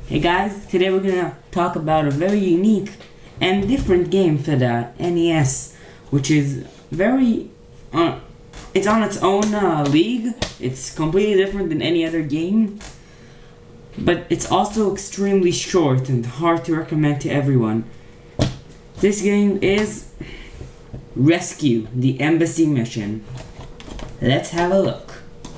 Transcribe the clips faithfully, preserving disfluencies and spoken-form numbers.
Hey guys, today we're gonna talk about a very unique and different game for the N E S, which is very, uh, it's on its own uh, league. It's completely different than any other game, but it's also extremely short and hard to recommend to everyone. This game is Rescue, the Embassy Mission. Let's have a look.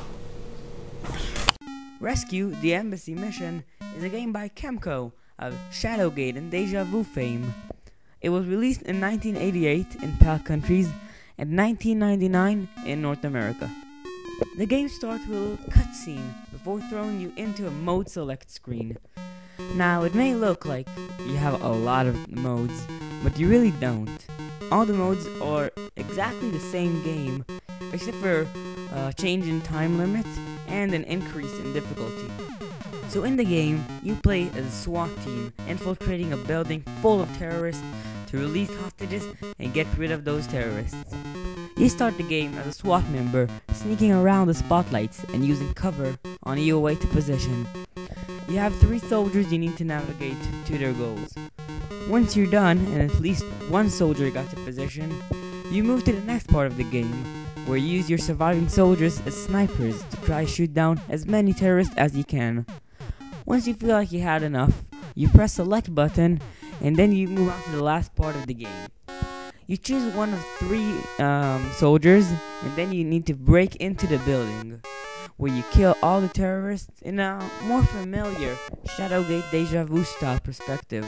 Rescue, the Embassy Mission is a game by Kemco of Shadowgate and Deja fame. It was released in nineteen eighty-eight in PAL countries and nineteen ninety-nine in North America. The game starts with a little cutscene before throwing you into a mode select screen. Now, it may look like you have a lot of modes, but you really don't. All the modes are exactly the same game, except for a change in time limit and an increase in difficulty. So in the game, you play as a SWAT team, infiltrating a building full of terrorists to release hostages and get rid of those terrorists. You start the game as a SWAT member, sneaking around the spotlights and using cover on your way to position. You have three soldiers you need to navigate to their goals. Once you're done, and at least one soldier got to position, you move to the next part of the game, where you use your surviving soldiers as snipers to try to shoot down as many terrorists as you can. Once you feel like you had enough, you press select button, and then you move on to the last part of the game. You choose one of three um, soldiers, and then you need to break into the building, where you kill all the terrorists in a more familiar Shadowgate Deja Vu style perspective.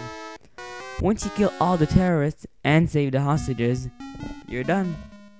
Once you kill all the terrorists and save the hostages, you're done.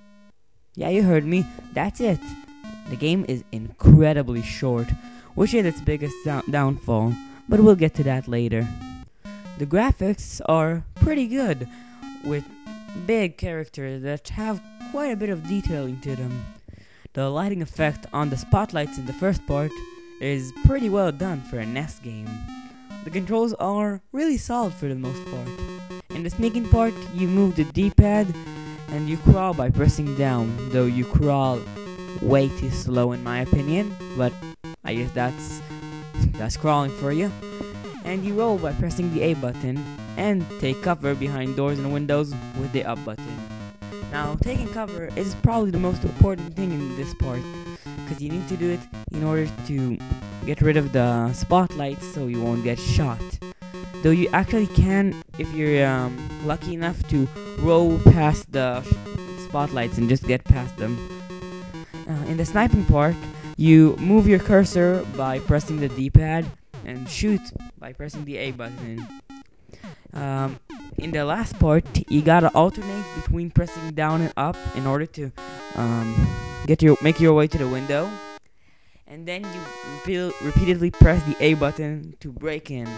Yeah, you heard me, that's it. The game is incredibly short, which is its biggest downfall, but we'll get to that later. The graphics are pretty good, with big characters that have quite a bit of detailing to them. The lighting effect on the spotlights in the first part is pretty well done for a N E S game. The controls are really solid for the most part. In the sneaking part, you move the D-pad and you crawl by pressing down, though you crawl way too slow in my opinion, but I guess that's that's crawling for you. And you roll by pressing the A button and take cover behind doors and windows with the up button. Now, taking cover is probably the most important thing in this part, because you need to do it in order to get rid of the spotlights so you won't get shot. Though you actually can, if you're um, lucky enough to roll past the spotlights and just get past them. Uh, in the sniping part, you move your cursor by pressing the D-pad and shoot by pressing the A button. Um, in the last part, you gotta alternate between pressing down and up in order to um, get your make your way to the window, and then you repeat, repeatedly press the A button to break in.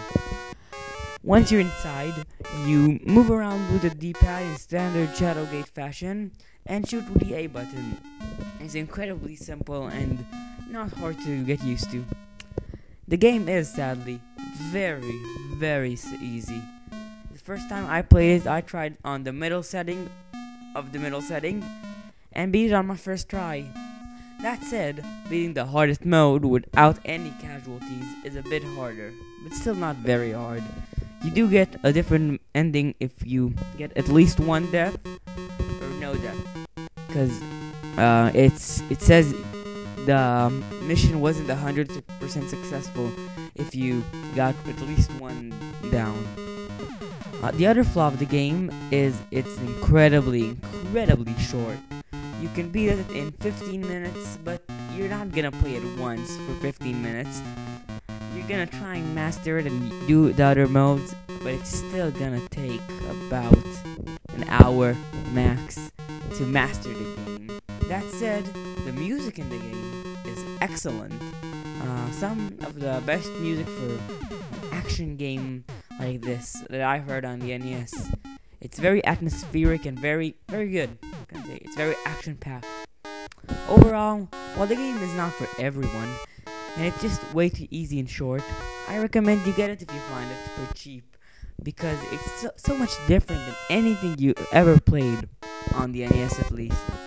Once you're inside, you move around with the D-pad in standard Shadowgate fashion and shoot with the A button. It's incredibly simple and not hard to get used to. The game is sadly very, very easy. The first time I played it, I tried on the middle setting of the middle setting and beat it on my first try. That said, beating the hardest mode without any casualties is a bit harder, but still not very hard. You do get a different ending if you get at least one death or no death, because uh, it's it says the um, mission wasn't one hundred percent successful if you got at least one down. Uh, the other flaw of the game is it's incredibly, incredibly short. You can beat it in fifteen minutes, but you're not gonna play it once for fifteen minutes. You're gonna try and master it and do the other modes, but it's still gonna take about an hour max to master the game. That said, the music in the game is excellent. Uh, some of the best music for an action game like this that I heard on the N E S. It's very atmospheric and very, very good. I can say it's very action-packed. Overall, while the game is not for everyone, and it's just way too easy and short, I recommend you get it if you find it for cheap, because it's so, so much different than anything you ever played on the N E S at least.